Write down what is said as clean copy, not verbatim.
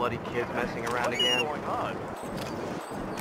bloody kids messing around again. What is going on?